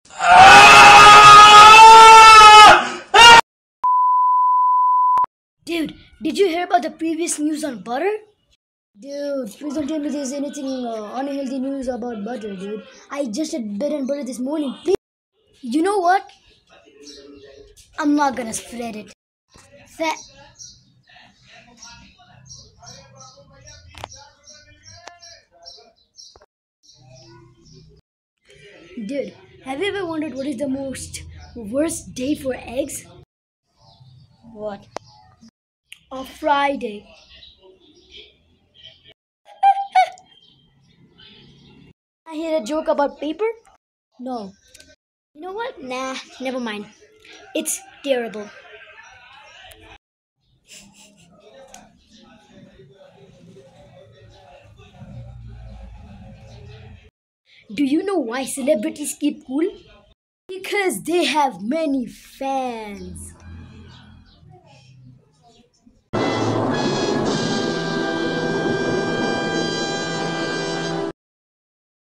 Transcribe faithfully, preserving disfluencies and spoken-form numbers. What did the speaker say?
Dude, did you hear about the previous news on butter? Dude, please don't tell me there's anything uh, unhealthy news about butter, dude. I just had bread and butter this morning. Please. You know what? I'm not gonna spread it. Fat. Dude, have you ever wondered what is the most worst day for eggs? What? A Friday. I hear a joke about paper? No. You know what? Nah, never mind. It's terrible. Do you know why celebrities keep cool? Because they have many fans.